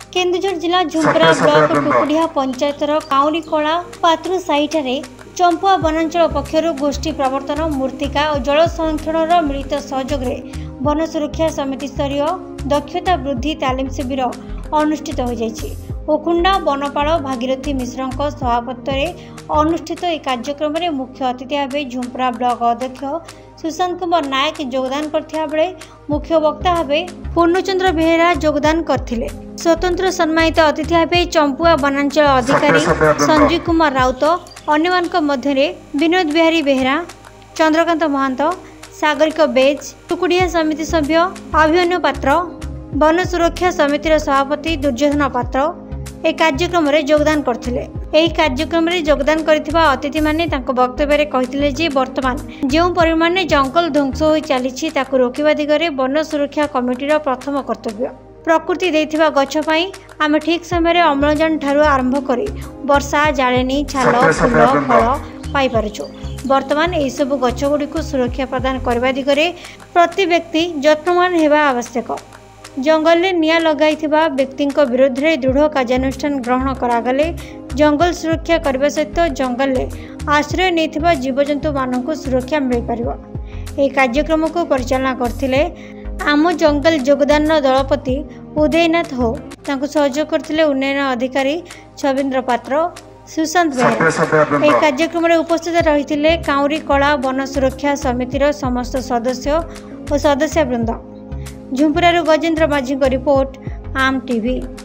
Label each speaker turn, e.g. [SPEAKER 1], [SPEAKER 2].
[SPEAKER 1] केन्दुझर जिला झुंपरा ब्लॉक टुकुडिया पंचायतर काउरीकला पात्रु साइटारे चंपुआ वनांचल पक्षर गोष्ठी प्रवर्तन मूर्तिका और जल संरक्षण मिलित सहयोग वन सुरक्षा समिति स्तरीय दक्षता वृद्धि तालीम शिविर अनुष्ठित हो जाइछि। ओखुंडा वनपाल भागीरथी मिश्र सभापत्व अनुष्ठित एक कार्यक्रम में मुख्य अतिथि भाव झुंपरा ब्लॉक अध्यक्ष सुशांत कुमार नायक योगदान करथिया बेले मुख्य वक्ता भाव पूर्णचंद्र बेहेरा योगदान करथिले। स्वतंत्र सम्मानित अतिथि भाव चंपुआ वनांचल अधिकारी संजीव कुमार राउत अन्य मध्य विनोद बिहारी बेहेरा, चंद्रकांत महंत, सागरिक बेज, टुकुडिया समिति सभ्य अभिमन्यु पात्र, वन सुरक्षा समितिर सभापति दुर्योधन पात्र एक कार्यक्रम में योगदान करथिले। एही कार्यक्रम में योगदान करथिबा अतिथि माने तांको वक्तव्य कहिथिले जे वर्तमान जो परिमाण में जंगल ध्वंस हो चली ताकू रोकिबा दिगरे वन सुरक्षा कमिटीर प्रथम कर्तव्य। प्रकृति देथिबा गछ पई आमे ठीक समय रे अम्लजान ठारू आरंभ करी वर्षा जाळेनी छाल फूल फल पाई पारुछु। वर्तमान एही सब गछ गुडी को सुरक्षा प्रदान करबा दिगरे प्रति व्यक्ति यत्नवान हेबा आवश्यक। जंगल में निया लगाइथिबा व्यक्ति विरोध में दृढ़ कार्यानुष्ठान ग्रहण करागले जंगल सुरक्षा करने सहित जंगल में आश्रय नहीं जीवजंतु मानक सुरक्षा मिल पार। एक कार्यक्रम को परिचालना करथिले आम जंगल योगदान दलपति उदयनाथ हो, तांको सहयोग करथिले उन्नयन अधिकारी छविंद्र पात्र, सुशांत बेहेरा। एक कार्यक्रम में उपस्थित रही काउरीकला वन सुरक्षा समितिर समस्त सदस्य और सदस्यवृंद। झुंपरारू गजेंद्र माझी रिपोर्ट आम टीवी।